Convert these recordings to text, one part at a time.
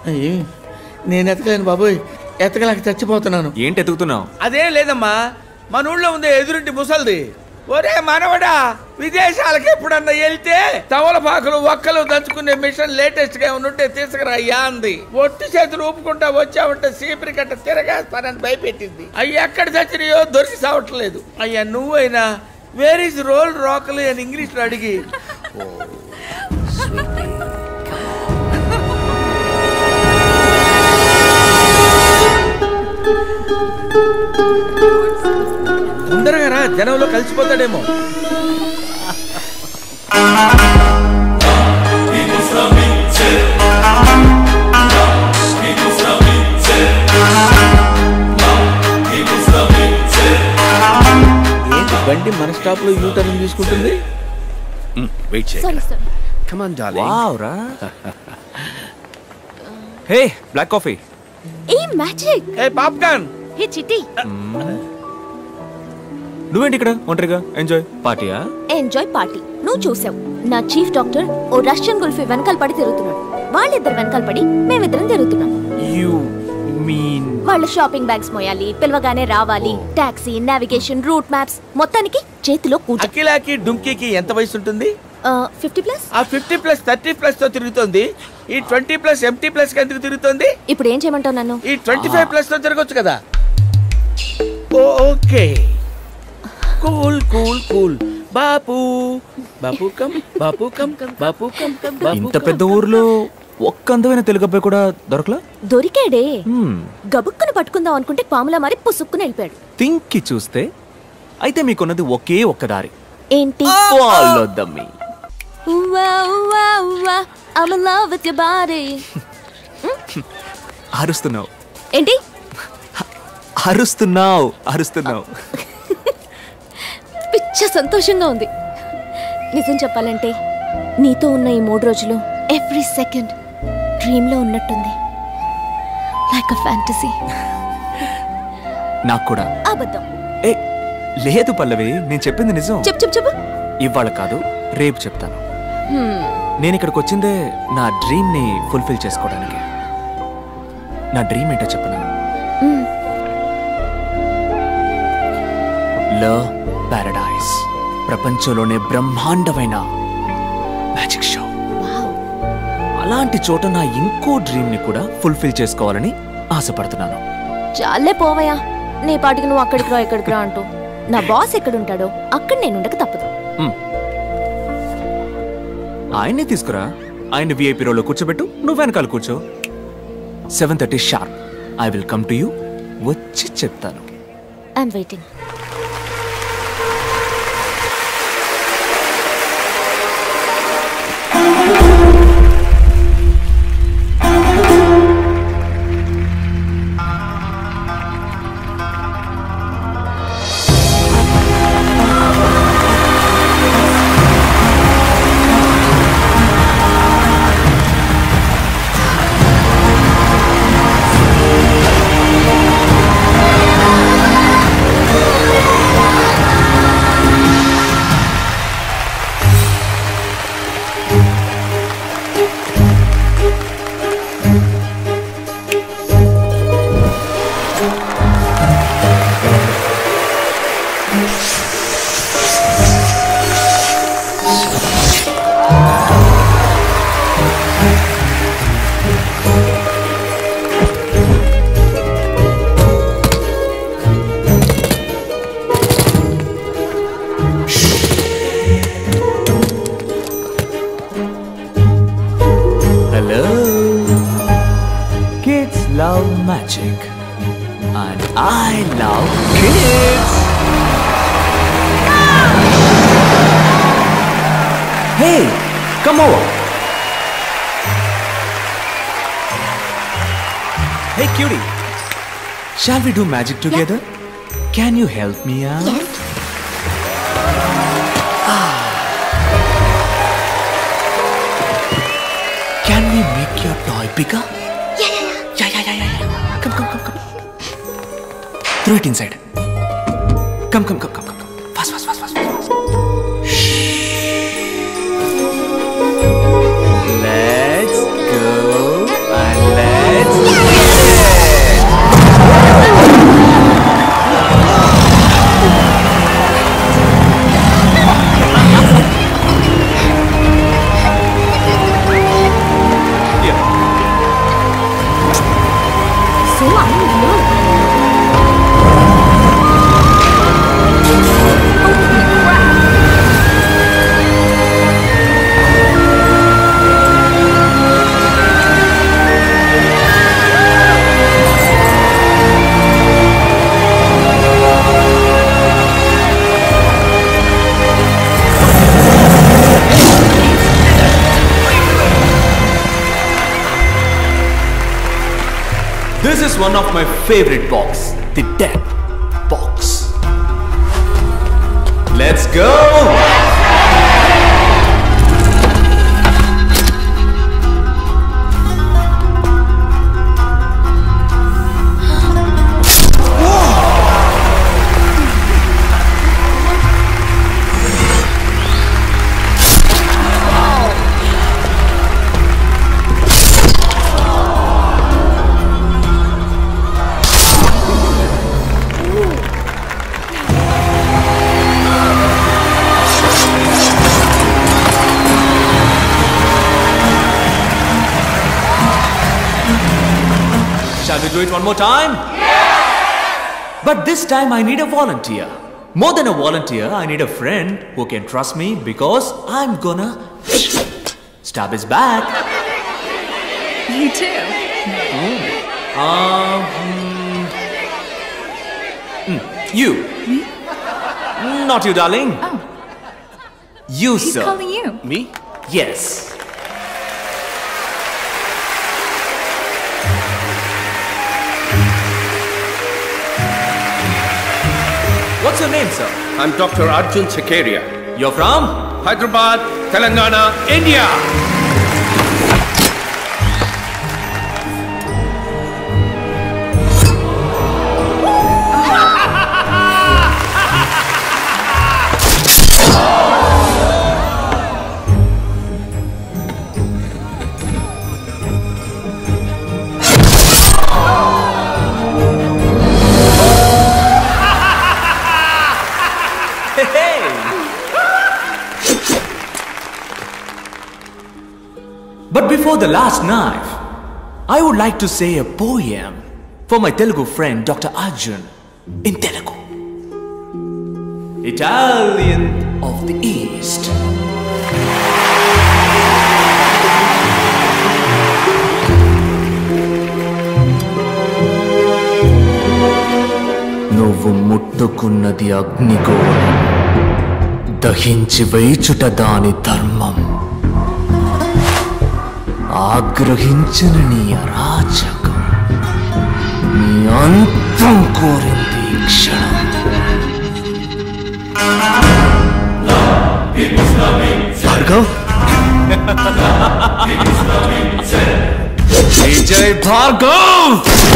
నేను ఎతకలేను బాబోయ్, ఎతకలేక చచ్చిపోతున్నాను. ఏంటి ఎతుకుతున్నావు? అదేం లేదమ్మా, మన ఊళ్ళో ఉంది ఎదురింటి ముసల్ది. ఒరే మనవడా, విదేశాలకు ఎప్పుడన్నా వెళ్తే తవలపాకులు ఒక్కలు దంచుకునే మిషన్ లేటెస్ట్ గా ఉంటే తీసుకురాయ్యా అంది. ఒట్టి చేతులు ఊపుకుంటా వచ్చావంటే సీపరి కట్ట తిరగేస్తానని భయపెట్టింది. అవి ఎక్కడ చచ్చినాయో దొరికి సావట్లేదు. అయ్యా నువ్వైనా వేర్ ఇస్ రోల్ రాకలి అని ఇంగ్లీష్ లో అడిగి తొందరగా రా, జనంలో కలిసిపోతాడేమో. ఏంటి బండి మన స్టాప్ లో యూ టర్న్ తీసుకుంటుంది? వెయిట్ చేయి. Come on, darling. Wow, ra. Hey, black coffee. Hey, magic. Hey, popcorn. Hey, Chitti. నువ్వేంటి ఇక్కడ ఒంటరిగా? ఎంజాయ్ పార్టీయా? ఎంజాయ్ పార్టీ నువ్వు చూసావు. నా చీఫ్ డాక్టర్ ఓ రష్యన్ గుల్ఫీ వెనకాల పడి తిరుగుతున్నాడు. వాళ్ళిద్దరు వెనకాల పడి మేమిద్దరం తిరుగుతున్నాం. యు మీన్ వాళ్ళ షాపింగ్ బ్యాగ్స్ మోయాలి, పిలవగానే రావాలి, టాక్సీ, నావిగేషన్, రూట్ మ్యాప్స్, మొత్తానికి చేతిలో కూట. అఖిలాకి డుంకీకి ఎంత వయసు ఉంటుంది? 50+. ఆ 50+, 30+ తో తిరుగుతోంది. ఈ 20+ MT+ ఎందుకు తిరుగుతోంది? ఇప్పుడు ఏం చేయమంటావు నన్ను? ఈ 25+ తో తిరగొచ్చు కదా. Okay, cool cool cool. Bapu Bapu come, Bapu come, Bapu come, Bapu. ఇంత పెద్ద ఊర్లో ఒక్క అందమైన తెలుగు అబ్బాయి కూడా దొరకలా? దొరికాడే. గబుక్కును పట్టుకుందాం అనుకుంటే పాములా మారి పుసుక్కుని వెళ్ళిపోయాడు. థింక్కి చూస్తే అయితే మీకున్నది ఒకే ఒక్క దారి. ఏంటి? Follow the me. I'm in love with your body. అరుస్తున్నావు ఏంటి? అరుస్తున్నావు. పిచ్చ సంతోషంగా ఉంది. నిజం చెప్పాలంటే నీతో ఉన్న ఈ 3 రోజులు ఎవ్రీ సెకండ్ డ్రీమ్ లో ఉన్నట్టుంది. Like a fantasy. నాకు కూడా. అబద్ధం. ఏ లేదు పల్లవి, నేను చెప్పింది నిజం. చెప్పు. ఇవాళ కాదు, రేపు చెప్తాను. నేను ఇక్కడికి వచ్చిందే నా డ్రీమ్ ని ఫుల్ఫిల్ చేసుకోవడానికి. నా డ్రీమ్ ఏంటో చెప్పనా? లవ్ పారడైజ్, ప్రపంచంలోనే బ్రహ్మాండమైన మ్యాజిక్ షో. అలాంటి చోట నా ఇంకో డ్రీమ్ ని కూడా ఫుల్ఫిల్ చేసుకోవాలని ఆశపడుతున్నాను. చాలే పోవయ్యా, నీ పాటికి నువ్వు అక్కడికి రా అంటూ. నా బాస్ ఎక్కడుంటాడో అక్కడ నేను ఉండక తప్పదు. ఆయన్ని తీసుకురా, ఆయన్ని VIP రోలో కూర్చోబెట్టు, నువ్వు వెనకాల కూర్చో. 7:30 sharp I will come to you. వచ్చి చెప్తాను. I'm waiting. Love magic and I love kids. Hey, come over. Hey cutie, shall we do magic together? Yeah. Can you help me out? Yes. Can we make your toy bigger? Yeah. Come. Throw it inside. Come. Fast. Let's go and let's This is one of my favorite box, the death box. Let's go! Shall we do it one more time? Yeah! But this time I need a volunteer. More than a volunteer, I need a friend who can trust me because I'm gonna stab his back. You too. You. Me? Not you, darling. Oh. You, He's sir. calling you. Me? Yes. What's your name, sir? I'm Dr. Arjun Sakaria. You're from? Hyderabad, Telangana, India. But before the last knife, I would like to say a poem for my Telugu friend Dr. Arjun in Telugu. Italian of the East. నువ్వు ముట్టుకున్నది అగ్నిగోళం, దహించి వేచుట దాని ధర్మం. ఆగ్రహించిన నీ అరాచకం, నీ అంతం కోరింది ఈ క్షణం. Bhargav, Vijay Bhargav.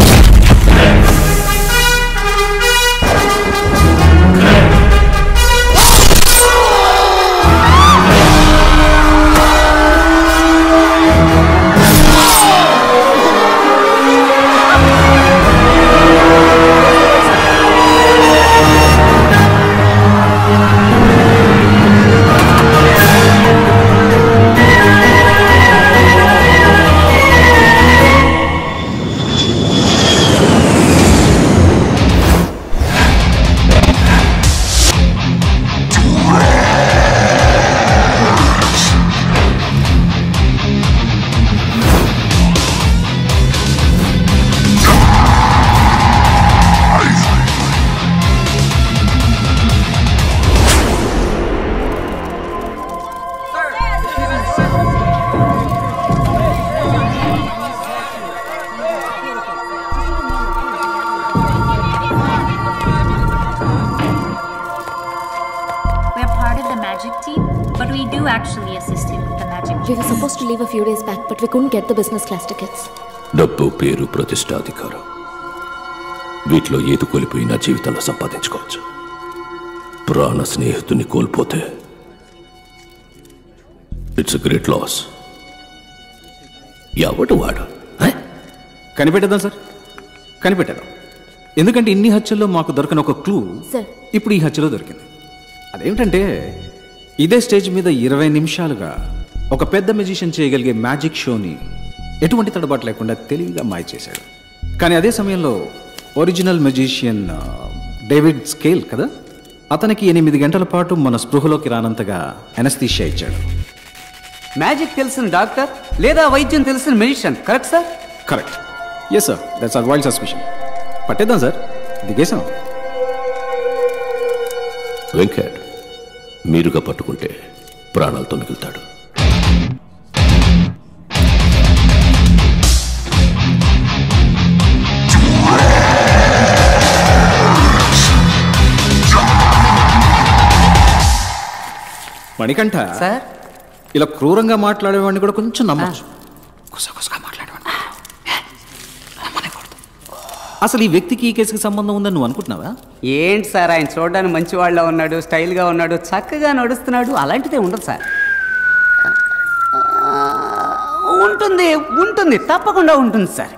Actually assist him with the magic. We were supposed to leave a few days back, but we couldn't get the business class tickets. డబ్బు, పేరు, ప్రతిష్ట, అధికారం, వీటిలో ఏది కోల్పోయినా జీవితంలో సంపాదించుకోవచ్చు. ప్రాణ స్నేహితుని కోల్పోతే ఇట్స్ ఎ గ్రేట్ లాస్. ఎవడు వాడు? కనిపెట్టేద్దాం సార్, కనిపెట్టేద్దాం. ఎందుకంటే ఇన్ని హత్యల్లో మాకు దొరకని ఒక క్లూ ఇప్పుడు ఈ హత్యలో దొరికింది. అదేమిటంటే ఇదే స్టేజ్ మీద 20 నిమిషాలుగా ఒక పెద్ద మెజిషియన్ చేయగలిగే మ్యాజిక్ షోని ఎటువంటి తడబాటు లేకుండా తెలివిగా మాయ చేశాడు. కానీ అదే సమయంలో ఒరిజినల్ మెజిషియన్ డేవిడ్ స్కేల్ కదా, అతనికి 8 గంటల పాటు మన స్పృహలోకి రానంతగా ఎనస్థీషియా ఇచ్చాడు. మ్యాజిక్ తెలిసిన డాక్టర్ లేదా వైద్యం తెలిసిన magician, correct sir? Correct. Yes sir, that's our wild suspicion. పట్టేద్దాం సార్, దిగేసాం. వెంకట్ మీరుగా పట్టుకుంటే ప్రాణాలతో మిగులుతాడు. మణికంఠ సార్ ఇలా క్రూరంగా మాట్లాడేవాడిని కూడా కొంచెం నమ్మచ్చు. కుసకుసగా మాట్లాడేవాడిని అసలు ఈ వ్యక్తికి ఈ కేసుకి సంబంధం ఉందని నువ్వు అనుకుంటున్నావా? ఏంటి సార్, ఆయన చూడడానికి మంచి వాళ్ళ ఉన్నాడు, స్టైల్గా ఉన్నాడు, చక్కగా నడుస్తున్నాడు, అలాంటిదే ఉండదు సార్. ఉంటుంది ఉంటుంది తప్పకుండా ఉంటుంది సార్.